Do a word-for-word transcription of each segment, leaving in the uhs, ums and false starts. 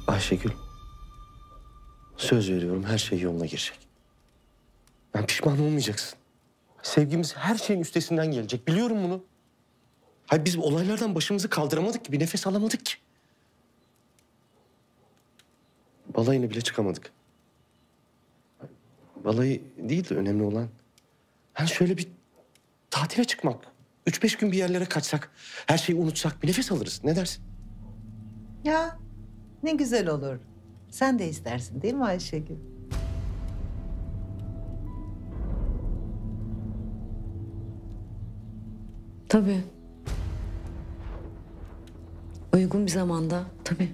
Ayşegül, söz veriyorum her şey yoluna girecek. Ben pişman olmayacaksın. Sevgimiz her şeyin üstesinden gelecek. Biliyorum bunu. Hayır biz olaylardan başımızı kaldıramadık ki, bir nefes alamadık ki. Balayına bile çıkamadık. Balayı değil de önemli olan... Yani şöyle bir tatile çıkmak. Üç beş gün bir yerlere kaçsak, her şeyi unutsak, bir nefes alırız. Ne dersin? Ya ne güzel olur. Sen de istersin değil mi Ayşegül? Tabii. Uygun bir zamanda tabii.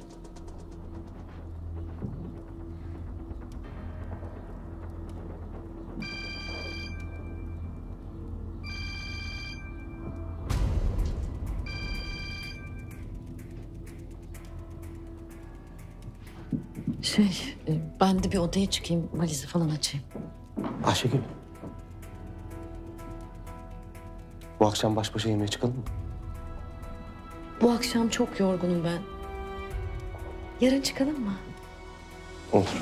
Şey, e, ben de bir odaya çıkayım, valizi falan açayım. Ayşegül. Bu akşam baş başa yemeğe çıkalım mı? Bu akşam çok yorgunum ben. Yarın çıkalım mı? Olur.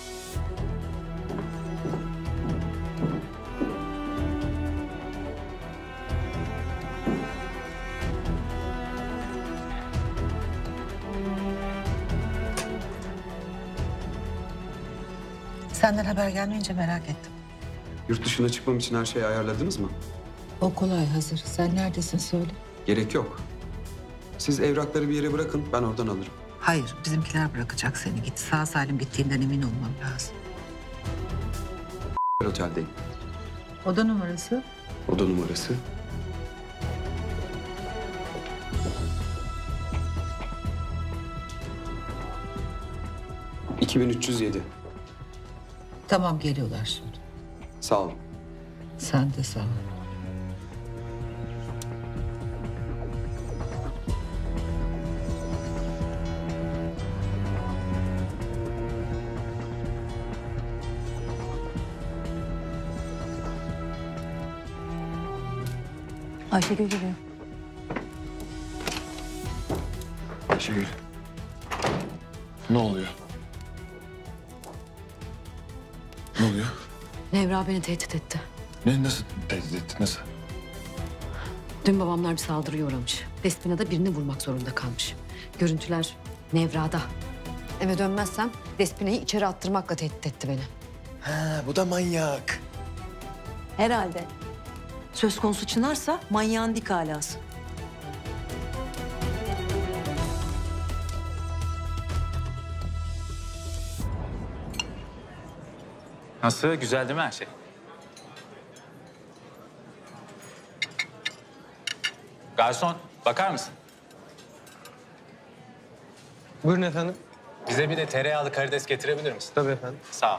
Senden haber gelmeyince merak ettim. Yurt dışına çıkmam için her şeyi ayarladınız mı? O kolay hazır. Sen neredesin söyle. Gerek yok. Siz evrakları bir yere bırakın, ben oradan alırım. Hayır, bizimkiler bırakacak seni. Git sağ salim gittiğinden emin olmam lazım. Oteldeyim. Oda numarası? Oda numarası. iki bin üç yüz yedi. Tamam geliyorlar şimdi. Sağ olun. Sen de sağ ol. Ayşegül geliyor. Ayşegül. Ne oluyor? Ne oluyor? Nevra beni tehdit etti. Ne, nasıl tehdit etti, nasıl? Dün babamlar bir saldırıya uğramış. Despina da birini vurmak zorunda kalmış. Görüntüler Nevra'da. Eve dönmezsem Despina'yı içeri attırmakla tehdit etti beni. Ha, bu da manyak. Herhalde. Söz konusu Çınar'sa manyağın dik alası. Nasıl? Güzel değil mi her şey? Garson, bakar mısın? Buyurun efendim. Bize bir de tereyağlı karides getirebilir misin? Tabii efendim. Sağ ol.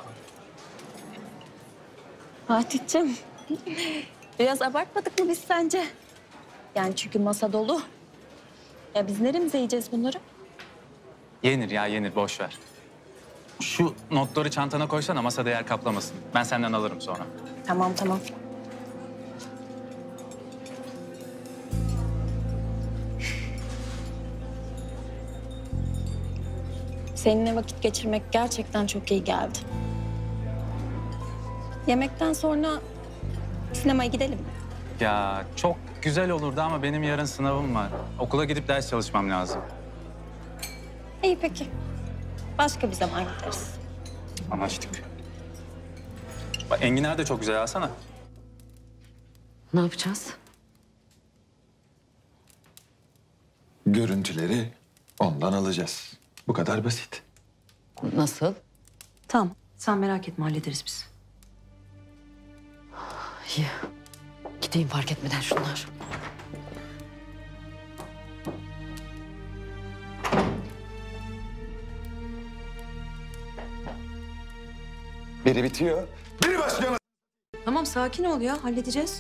Fatih'cim, biraz abartmadık mı biz sence? Yani çünkü masa dolu. Ya biz neremize yiyeceğiz bunları? Yenir ya, yenir. Boş ver. Şu notları çantana koysana, masada yer kaplamasın. Ben senden alırım sonra. Tamam, tamam. Seninle vakit geçirmek gerçekten çok iyi geldi. Yemekten sonra sinemaya gidelim mi? Ya çok güzel olurdu ama benim yarın sınavım var. Okula gidip ders çalışmam lazım. İyi peki. Başka bir zaman gideriz. Anlaştık. Bak enginar da çok güzel, alsana. Ne yapacağız? Görüntüleri ondan alacağız. Bu kadar basit. Nasıl? Tamam. Sen merak etme hallederiz biz. İyi. Gideyim fark etmeden şunlar. Biri bitiyor, biri başlıyor. Tamam sakin ol ya halledeceğiz.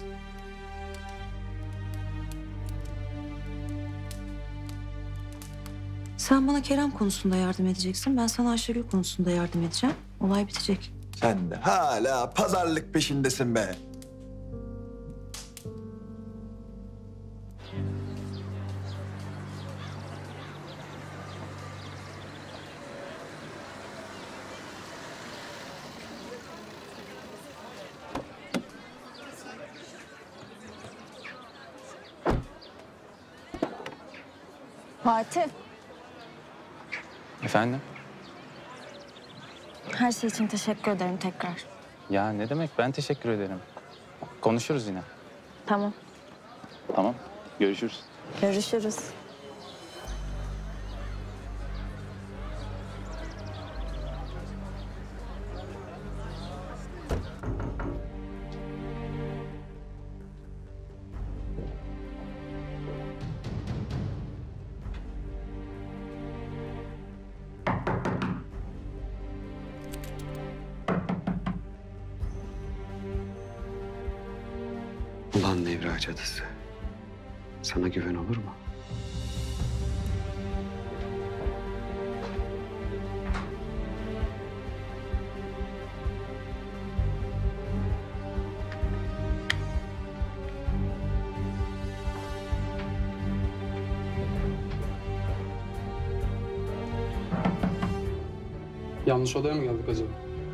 Sen bana Kerem konusunda yardım edeceksin. Ben sana Ayşegül konusunda yardım edeceğim. Olay bitecek. Sen de hala pazarlık peşindesin be. Fatih, Efendim? her şey için teşekkür ederim tekrar. Ya ne demek? Ben teşekkür ederim. Konuşuruz yine. Tamam, Tamam. Görüşürüz. görüşürüz. Ulan Nevra cadısı. Sana güven olur mu? Yanlış odaya mı geldik acaba?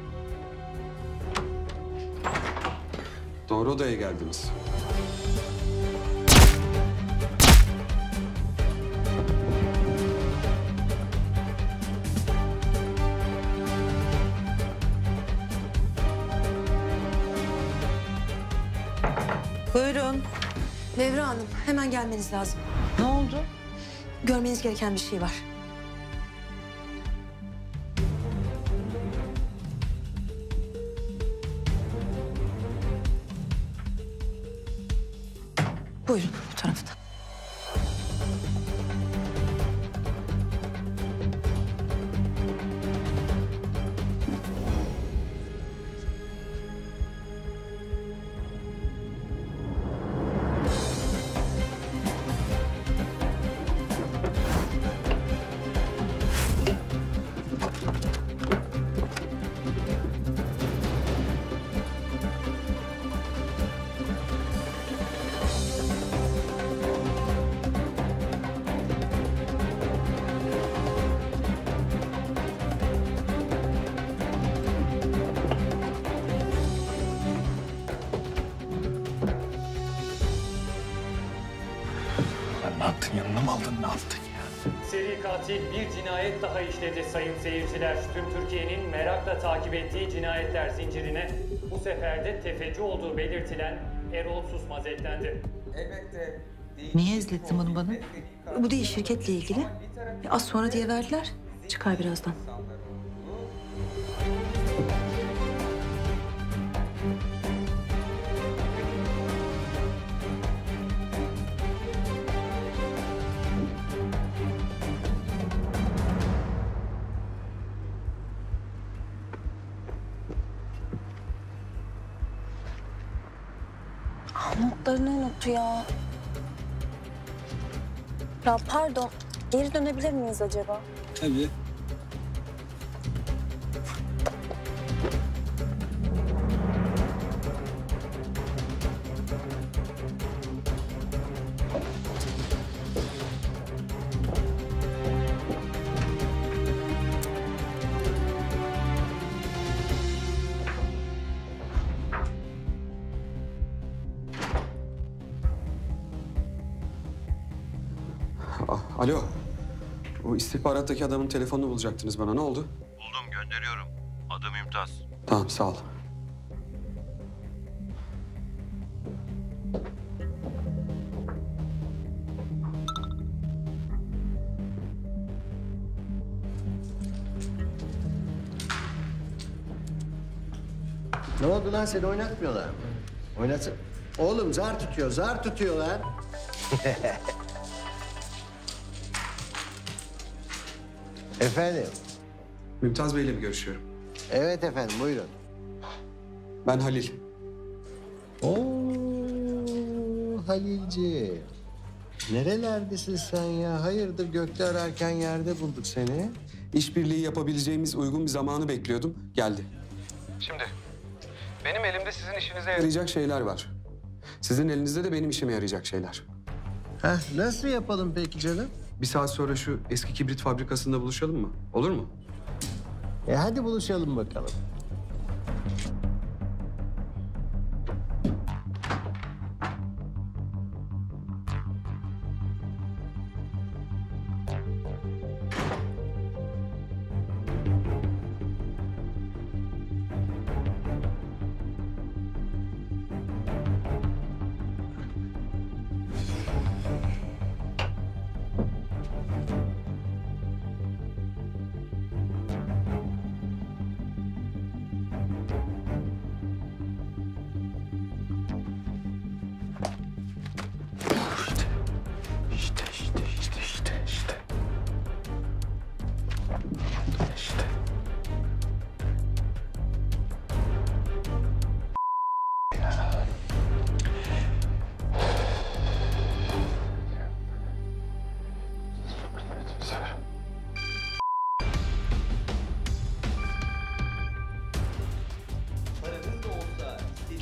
Doğru odaya geldiniz. Buyurun. Nevra Hanım, hemen gelmeniz lazım. Ne oldu? Görmeniz gereken bir şey var. Buyurun bu taraftan. Ne yaptın, yanına mı aldın, ne yaptın ya? Seri katil bir cinayet daha işledi sayın seyirciler. Tüm Türkiye'nin merakla takip ettiği cinayetler zincirine bu sefer de tefeci olduğu belirtilen Erol Susmaz eklendi. Niye izlettin bunu bana? Bu değil, şirketle ilgili. Az sonra diye verdiler. Çıkar birazdan. Notlarını unuttu ya. Ya pardon, geri dönebilir miyiz acaba? Tabii. A- Alo. O istihbarattaki adamın telefonunu bulacaktınız bana. Ne oldu? Buldum, gönderiyorum. Adı Mümtaz. Tamam, sağ ol. Ne oldu lan, seni oynatmıyorlar mı? Oynatsın. Oğlum zar tutuyor, zar tutuyor lan. Efendim? Mümtaz Bey'le mi görüşüyorum? Evet efendim, buyurun. Ben Halil. Oo Halilci. Nerelerdesin sen ya? Hayırdır, gökte ararken yerde bulduk seni. İşbirliği yapabileceğimiz uygun bir zamanı bekliyordum. Geldi. Şimdi benim elimde sizin işinize yarayacak şeyler var. Sizin elinizde de benim işime yarayacak şeyler. Heh, nasıl yapalım peki canım? Bir saat sonra şu eski kibrit fabrikasında buluşalım mı? Olur mu? E hadi buluşalım bakalım.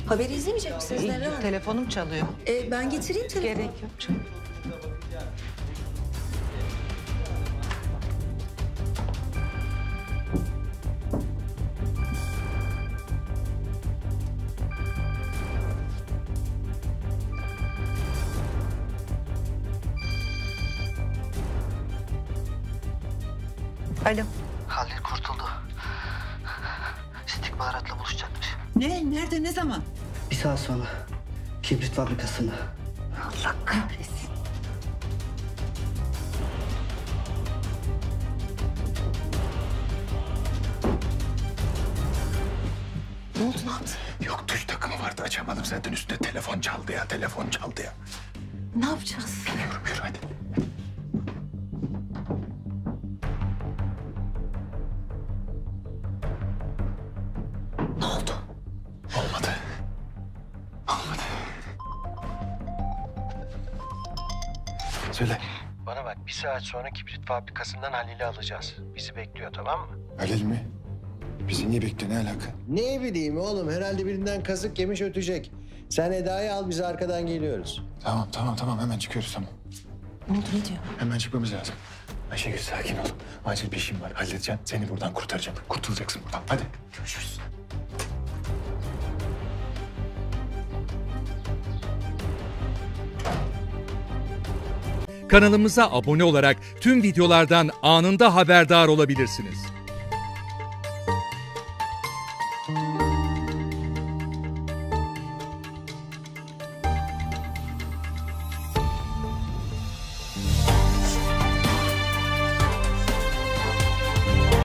Haberi izlemeyecek misiniz Nevra Hanım? Telefonum çalıyor. Ee, ben getireyim telefonu. Gerek yok canım. Alo. Halil kurtuldu. İstihbaratla buluşacakmış. Ne? Nerede? Ne zaman? Bir saat sonra kibrit fabrikasında. Allah kahretsin. Ne oldu, ne yaptın? Yok tuş takımı vardı açamadım zaten üstüne telefon çaldı ya telefon çaldı ya. Ne yapacağız? Yürü yürü hadi. Ne oldu? Olmadı. Olmadı. Söyle. Bana bak, bir saat sonra kibrit fabrikasından Halil'i alacağız. Bizi bekliyor, tamam mı? Halil mi? Bizi niye bekliyor, ne alaka? Ne bileyim oğlum, herhalde birinden kazık yemiş ötecek. Sen Eda'yı al, biz arkadan geliyoruz. Tamam tamam tamam hemen çıkıyoruz tamam. Ne oldu, ne diyor? Hemen çıkmamız lazım. Ayşegül sakin ol. Acil bir işim var halledeceğim. Seni buradan kurtaracağım. Kurtulacaksın buradan hadi. Görüşürüz. Kanalımıza abone olarak tüm videolardan anında haberdar olabilirsiniz.